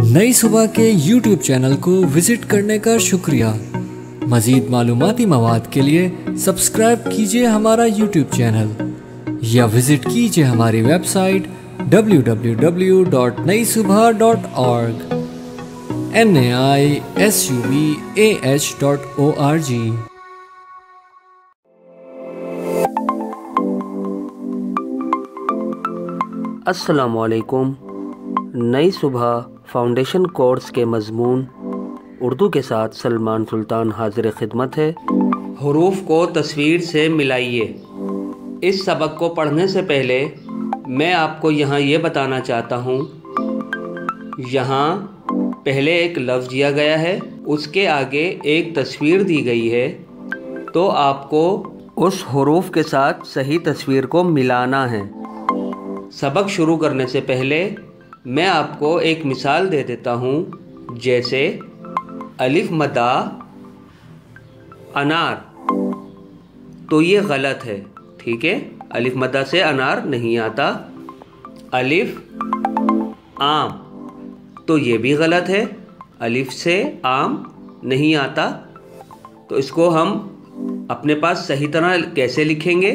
नई सुबह के YouTube चैनल को विजिट करने का शुक्रिया। मज़ीद मालूमाती मवाद के लिए सब्सक्राइब कीजिए हमारा YouTube चैनल या विजिट कीजिए हमारी वेबसाइट www.naisubah.org naisubah.org। अस्सलामुअलैकुम। नई सुबह फाउंडेशन कोर्स के मज़मून उर्दू के साथ सलमान सुल्तान हाजिर खिदमत है। हरूफ को तस्वीर से मिलाइए। इस सबक को पढ़ने से पहले मैं आपको यहाँ ये बताना चाहता हूँ, यहाँ पहले एक लफ्ज़ दिया गया है, उसके आगे एक तस्वीर दी गई है, तो आपको उस हरूफ के साथ सही तस्वीर को मिलाना है। सबक शुरू करने से पहले मैं आपको एक मिसाल दे देता हूँ, जैसे अलिफ मदा अनार, तो ये गलत है, ठीक है। अलिफ मदा से अनार नहीं आता। अलिफ आम, तो ये भी गलत है, अलिफ से आम नहीं आता। तो इसको हम अपने पास सही तरह कैसे लिखेंगे?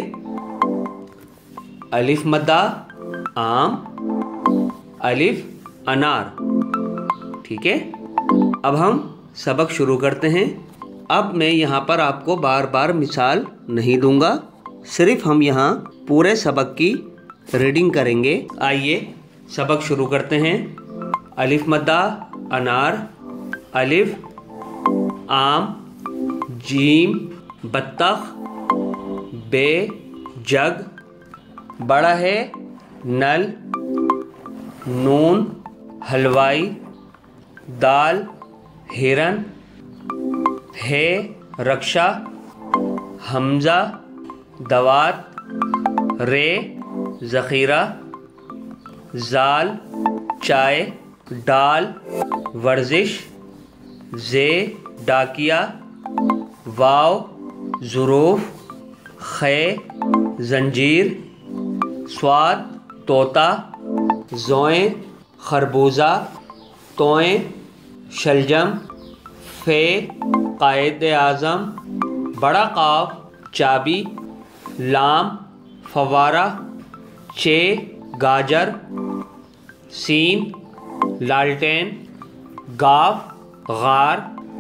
अलिफ मदा आम, अलिफ अनार, ठीक है। अब हम सबक शुरू करते हैं। अब मैं यहाँ पर आपको बार बार मिसाल नहीं दूंगा, सिर्फ हम यहाँ पूरे सबक की रीडिंग करेंगे। आइए सबक शुरू करते हैं। अलिफ मद्दा अनार, अलिफ आम, जीम बत्तख, बे जग, बड़ा है नल, नून हलवाई, दाल हिरन, है रक्षा, हमजा दवात, रे ज़ख़ीरा, ज़ाल चाय, डाल वर्जिश, जे डाकिया, वाव ज़ुरूफ़, खे ज़ंजीर, स्वाद तोता, ज़ोएं खरबूजा, तोएं शलजम, फे कायद आज़म, बड़ा काफ चाबी, लाम फवारा, चे गाजर, सीन लालटेन, गाफ गार,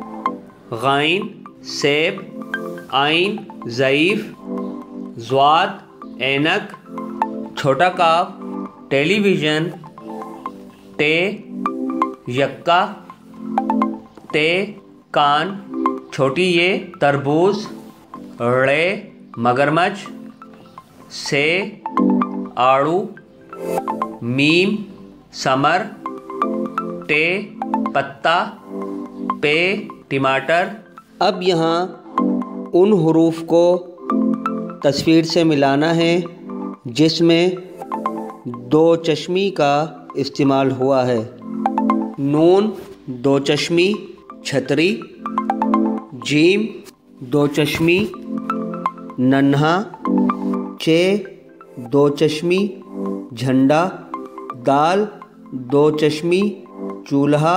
गाइन सेब, आइन ज़ईफ़, ज़्वाद ऐनक, छोटा काफ टेलीविज़न, टे यक्का, ते कान, छोटी ये तरबूज, रे मगरमच्छ, से आड़ू, मीम समर, टे पत्ता, पे टमाटर। अब यहाँ उन हरूफ को तस्वीर से मिलाना है जिसमें दो चश्मी का इस्तेमाल हुआ है। नून दो चश्मी छतरी, जीम दो चश्मी नन्हा, चे दो चश्मी झंडा, दाल दो चश्मी चूल्हा,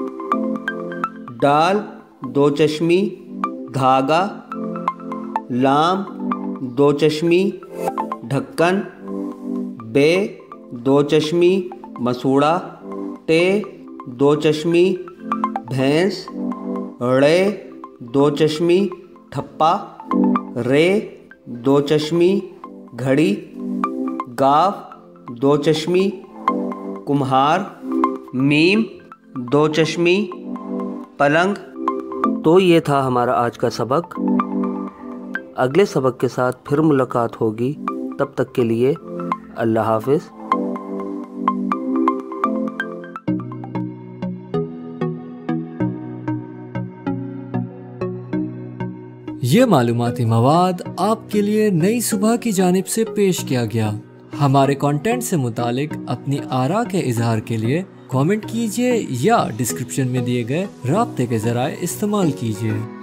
डाल दो चश्मी धागा, लाम दो चश्मी ढक्कन, बे दो चश्मी मसूड़ा, टे दो चश्मी भैंस, रे दो चश्मी ठप्पा, रे दो चश्मी घड़ी, गाफ दो चश्मी कुम्हार, मीम दो चश्मी पलंग। तो ये था हमारा आज का सबक। अगले सबक के साथ फिर मुलाकात होगी, तब तक के लिए अल्लाह हाफिज़। ये मालूमाती मवाद आपके लिए नई सुबह की जानिब से पेश किया गया। हमारे कंटेंट से मुतालिक अपनी आरा के इजहार के लिए कमेंट कीजिए या डिस्क्रिप्शन में दिए गए राब्ते के ज़राए इस्तेमाल कीजिए।